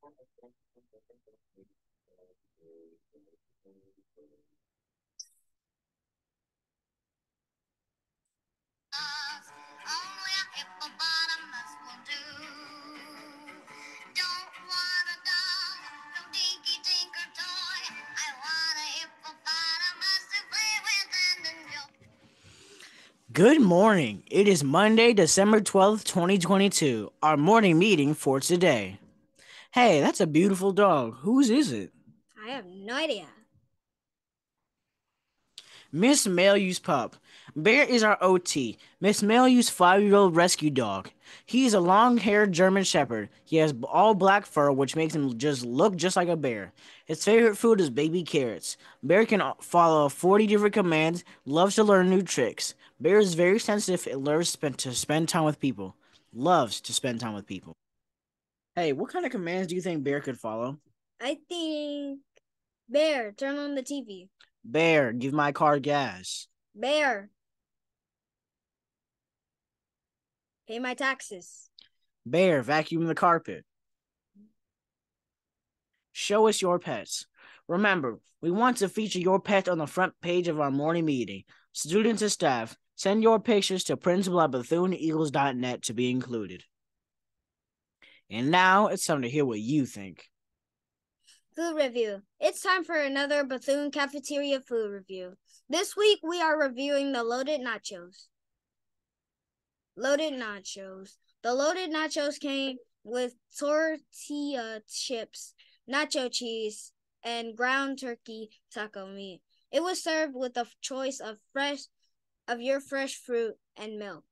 Only a hippopotamus will do. Don't want a doll, no dinky tinker toy. I want a hippopotamus to play with and enjoy. Good morning. It is Monday, December 12th, 2022, our morning meeting for today. Hey, that's a beautiful dog. Whose is it? I have no idea. Miss Mayhew's pup. Bear is our OT. Miss Mayhew's 5-year-old rescue dog. He is a long-haired German Shepherd. He has all black fur, which makes him look just like a bear. His favorite food is baby carrots. Bear can follow 40 different commands. Loves to learn new tricks. Bear is very sensitive and loves to spend time with people. Loves to spend time with people. Hey, what kind of commands do you think Bear could follow? I think Bear, turn on the TV. Bear, give my car gas. Bear, pay my taxes. Bear, vacuum the carpet. Show us your pets. Remember, we want to feature your pet on the front page of our morning meeting. Students and staff, send your pictures to principal@BethuneEagles.net to be included. And now it's time to hear what you think. Food review. It's time for another Bethune Cafeteria food review. This week we are reviewing the loaded nachos. Loaded nachos. The loaded nachos came with tortilla chips, nacho cheese, and ground turkey taco meat. It was served with a choice of your fresh fruit and milk.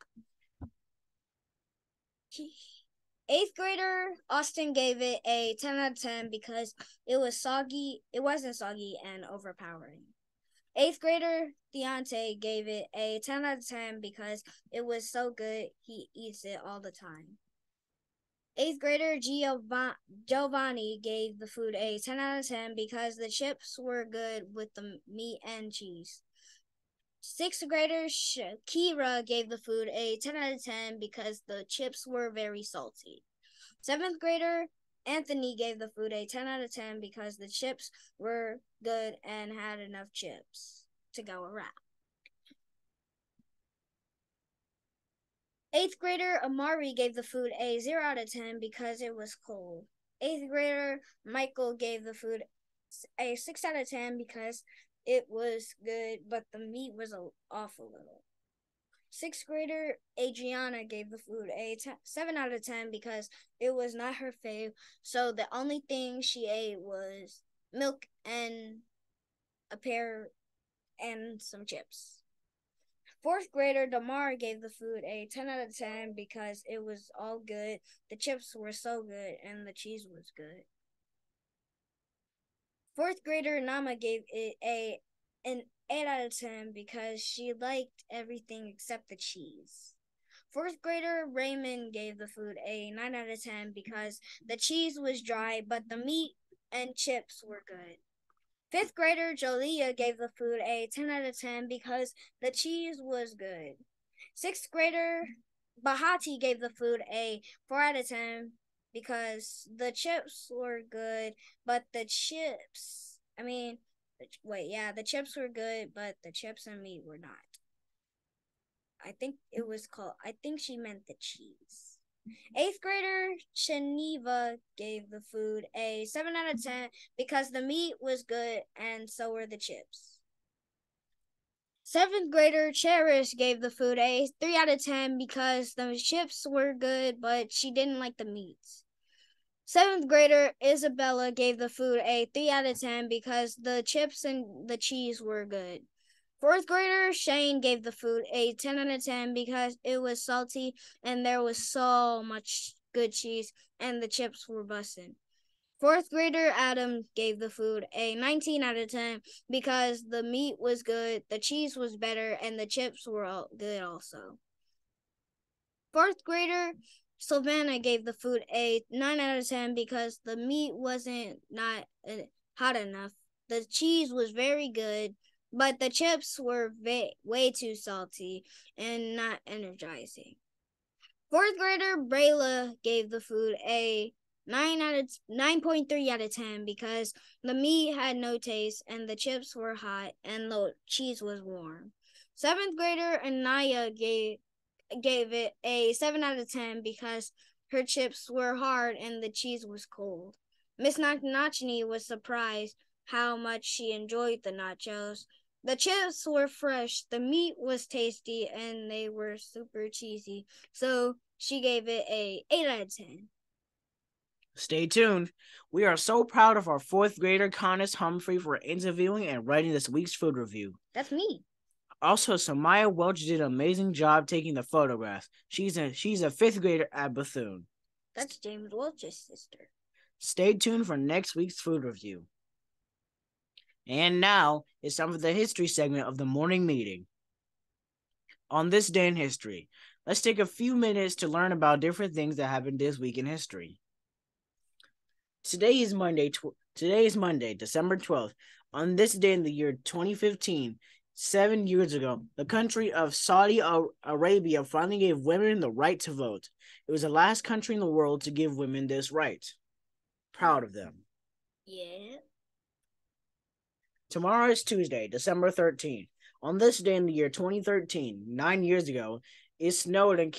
Eighth grader Austin gave it a 10 out of 10 because it wasn't soggy and overpowering. Eighth grader Deontay gave it a 10 out of 10 because it was so good he eats it all the time. Eighth grader Giovanni gave the food a 10 out of 10 because the chips were good with the meat and cheese. Sixth grader Shakira gave the food a 10 out of 10 because the chips were very salty. Seventh grader Anthony gave the food a 10 out of 10 because the chips were good and had enough chips to go around. Eighth grader Amari gave the food a 0 out of 10 because it was cold. Eighth grader Michael gave the food a 6 out of 10 because it was good, but the meat was off a little. Sixth grader Adriana gave the food a 7 out of 10 because it was not her fave, so the only thing she ate was milk and a pear and some chips. Fourth grader Damar gave the food a 10 out of 10 because it was all good, the chips were so good, and the cheese was good. Fourth grader Nama gave it an 8 out of 10 because she liked everything except the cheese. Fourth grader Raymond gave the food a 9 out of 10 because the cheese was dry, but the meat and chips were good. Fifth grader Jolia gave the food a 10 out of 10 because the cheese was good. Sixth grader Bahati gave the food a 4 out of 10 because the chips were good, but the chips were good, but the chips and meat were not. I think she meant the cheese. Eighth grader Geneva gave the food a 7 out of 10 because the meat was good and so were the chips. Seventh grader Cherish gave the food a 3 out of 10 because the chips were good, but she didn't like the meats. Seventh grader Isabella gave the food a 3 out of 10 because the chips and the cheese were good. Fourth grader Shane gave the food a 10 out of 10 because it was salty and there was so much good cheese and the chips were bussin'. Fourth grader Adam gave the food a 19 out of 10 because the meat was good, the cheese was better, and the chips were good also. Fourth grader Savannah gave the food a 9 out of 10 because the meat wasn't not hot enough. The cheese was very good, but the chips were way too salty and not energizing. Fourth grader Brayla gave the food a 9.3 out of 10 because the meat had no taste and the chips were hot and the cheese was warm. Seventh grader Anaya gave it a 7 out of 10 because her chips were hard and the cheese was cold. Miss Nachnachny was surprised how much she enjoyed the nachos. The chips were fresh, the meat was tasty, and they were super cheesy. So she gave it a 8 out of 10. Stay tuned. We are so proud of our fourth grader, Connis Humphrey, for interviewing and writing this week's food review. That's me. Also, Samaya Welch did an amazing job taking the photographs. She's a fifth grader at Bethune. That's James Welch's sister. Stay tuned for next week's food review. And now it's time for the history segment of the morning meeting. On this day in history, let's take a few minutes to learn about different things that happened this week in history. Today is Monday, December 12th. On this day in the year 2015, 7 years ago, the country of Saudi Arabia finally gave women the right to vote. It was the last country in the world to give women this right. Proud of them. Yeah. Tomorrow is Tuesday, December 13th. On this day in the year 2013, 9 years ago, it snowed in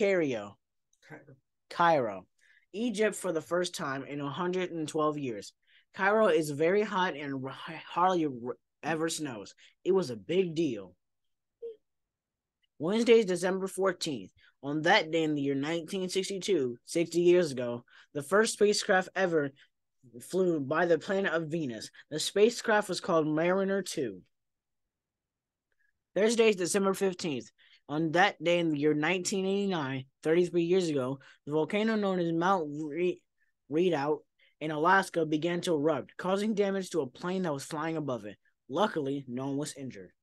Cairo, Egypt for the first time in 112 years. Cairo is very hot and hardly ever snows. It was a big deal. Wednesday is December 14th. On that day in the year 1962, 60 years ago, the first spacecraft ever flew by the planet of Venus. The spacecraft was called Mariner 2. Thursday is December 15th. On that day in the year 1989, 33 years ago, the volcano known as Mount Redoubt in Alaska began to erupt, causing damage to a plane that was flying above it. Luckily, no one was injured.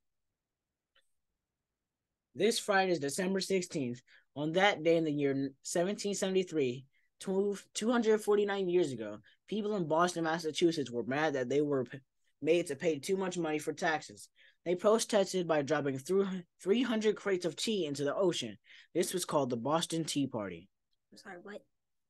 This Friday is December 16th. On that day in the year 1773, 249 years ago, people in Boston, Massachusetts were mad that they were made to pay too much money for taxes. They protested by dropping 300 crates of tea into the ocean. This was called the Boston Tea Party. I'm sorry, what?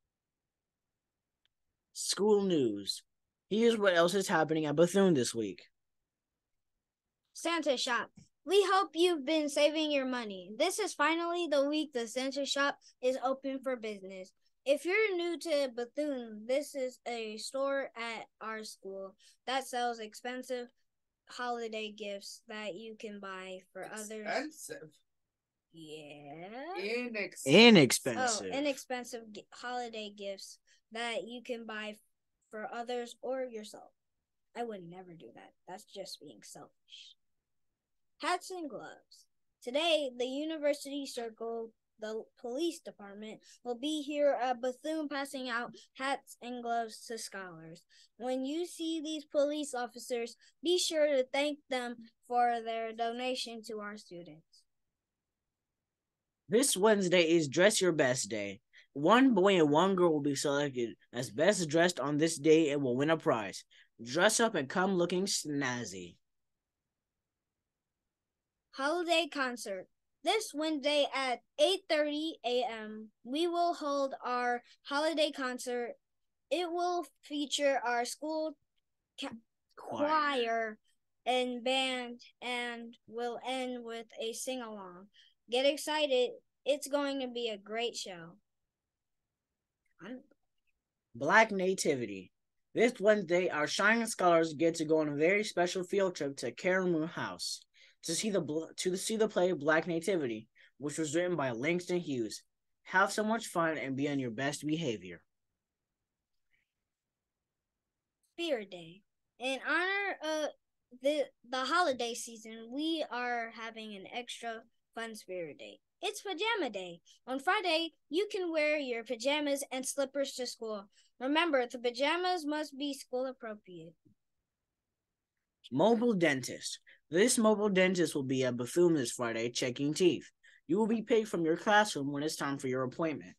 School news. Here's what else is happening at Bethune this week. Santa shop. We hope you've been saving your money. This is finally the week the Santa shop is open for business. If you're new to Bethune, this is a store at our school that sells expensive holiday gifts that you can buy for others. Expensive. Yeah. Inexpensive. Oh, inexpensive holiday gifts that you can buy for others or yourself. I would never do that. That's just being selfish. Hats and gloves. Today, the University Circle, the police department, will be here at Bethune passing out hats and gloves to scholars. When you see these police officers, be sure to thank them for their donation to our students. This Wednesday is Dress Your Best Day. One boy and one girl will be selected as best dressed on this day and will win a prize. Dress up and come looking snazzy. Holiday concert. This Wednesday at 8:30 a.m., we will hold our holiday concert. It will feature our school choir and band and will end with a sing-along. Get excited. It's going to be a great show. Black Nativity. This Wednesday, our shining scholars get to go on a very special field trip to Karamu House to see the play Black Nativity, which was written by Langston Hughes. Have so much fun and be on your best behavior. Spirit Day. In honor of the holiday season, we are having an extra fun Spirit Day. It's Pajama Day. On Friday, you can wear your pajamas and slippers to school. Remember, the pajamas must be school appropriate. Mobile dentist. This mobile dentist will be at Bethune this Friday checking teeth. You will be paid from your classroom when it's time for your appointment.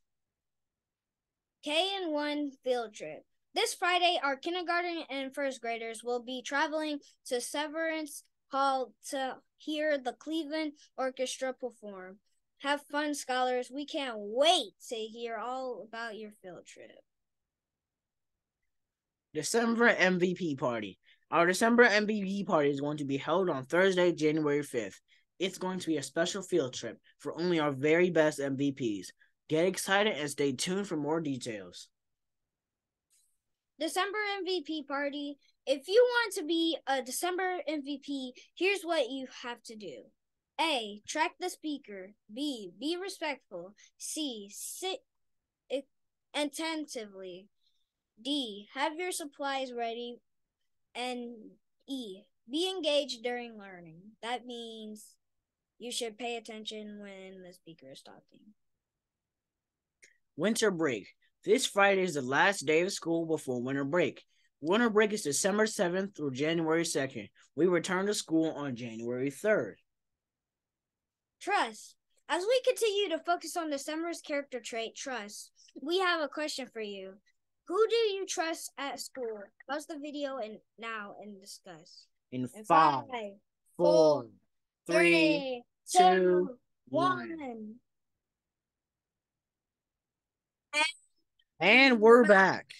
K-1 field trip. This Friday, our kindergarten and first graders will be traveling to Severance Hall to hear the Cleveland Orchestra perform. Have fun, scholars. We can't wait to hear all about your field trip. December MVP party. Our December MVP party is going to be held on Thursday, January 5th. It's going to be a special field trip for only our very best MVPs. Get excited and stay tuned for more details. December MVP party. If you want to be a December MVP, here's what you have to do. A. Track the speaker. B. Be respectful. C. Sit attentively. D. Have your supplies ready. And E. Be engaged during learning. That means you should pay attention when the speaker is talking. Winter break. This Friday is the last day of school before winter break. Winter break is December 7th through January 2nd. We return to school on January 3rd. Trust. As we continue to focus on December's character trait, trust, we have a question for you. Who do you trust at school? Pause the video and discuss. In 5, 4, 3, 2, 1. And we're back.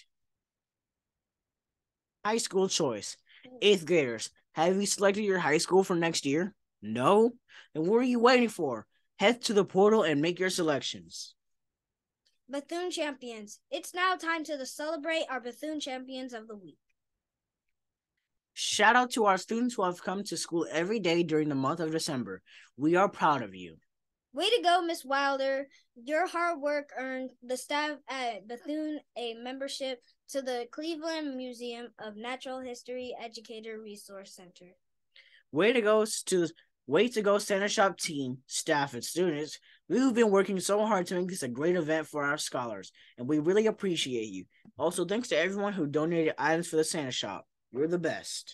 High school choice. 8th graders, have you selected your high school for next year? No? Then what are you waiting for? Head to the portal and make your selections. Bethune champions. It's now time to celebrate our Bethune champions of the week. Shout out to our students who have come to school every day during the month of December. We are proud of you. Way to go, Miss Wilder. Your hard work earned the staff at Bethune a membership to the Cleveland Museum of Natural History Educator Resource Center. Way to go, Santa Shop team, staff, and students. We've been working so hard to make this a great event for our scholars, and we really appreciate you. Also, thanks to everyone who donated items for the Santa Shop. You're the best.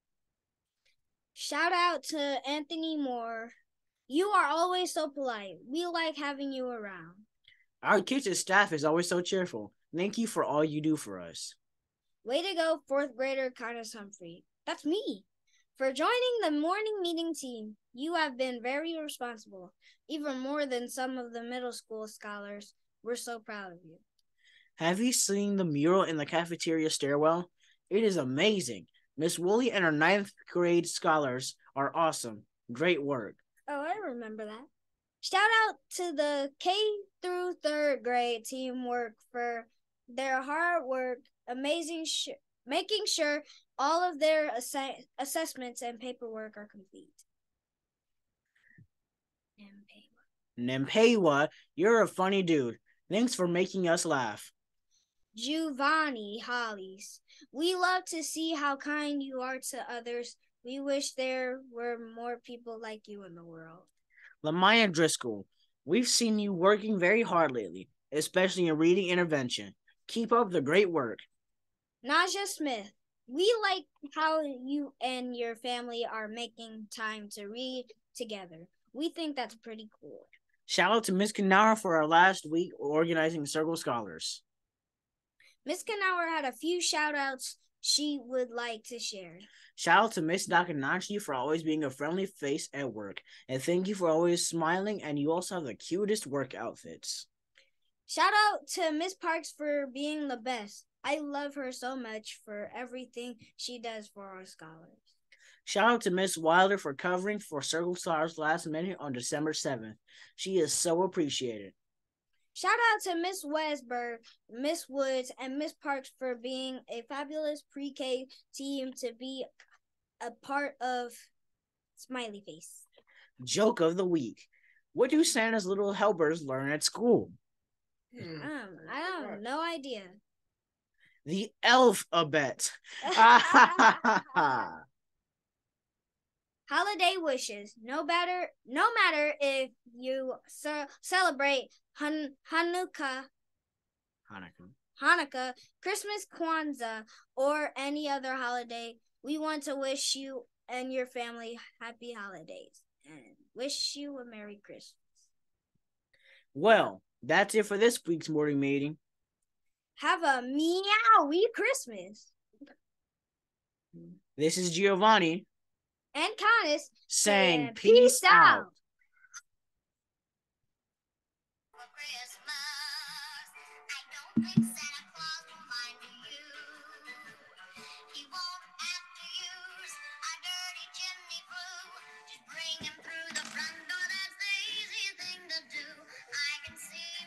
Shout out to Anthony Moore. You are always so polite. We like having you around. Our kitchen staff is always so cheerful. Thank you for all you do for us. Way to go, 4th grader Connors Humphrey. That's me. For joining the morning meeting team, you have been very responsible, even more than some of the middle school scholars. We're so proud of you. Have you seen the mural in the cafeteria stairwell? It is amazing. Miss Woolley and our 9th grade scholars are awesome. Great work. Oh, I remember that. Shout out to the K through 3rd grade teamwork for their hard work, making sure all of their assessments and paperwork are complete. Nempewa, you're a funny dude. Thanks for making us laugh. Giovanni Hollies, we love to see how kind you are to others. We wish there were more people like you in the world. Lamaya Driscoll, we've seen you working very hard lately, especially in reading intervention. Keep up the great work. Naja Smith, we like how you and your family are making time to read together. We think that's pretty cool. Shout out to Miss Kanara for our last week organizing Circle Scholars. Miss Kanauer had a few shout-outs she would like to share. Shout out to Miss Nakanachi for always being a friendly face at work. And thank you for always smiling, and you also have the cutest work outfits. Shout out to Miss Parks for being the best. I love her so much for everything she does for our scholars. Shout out to Miss Wilder for covering for Circle Stars last minute on December 7th. She is so appreciated. Shout out to Miss Westberg, Miss Woods, and Miss Parks for being a fabulous pre-K team to be a part of. Smiley face. Joke of the week. What do Santa's little helpers learn at school? I don't no idea. The alphabet. Holiday wishes. No matter if you celebrate Hanukkah, Christmas, Kwanzaa, or any other holiday, we want to wish you and your family happy holidays and wish you a Merry Christmas. Well, that's it for this week's morning meeting. Have a meowie Christmas. This is Giovanni and Connis saying peace out. For Christmas, I don't think Santa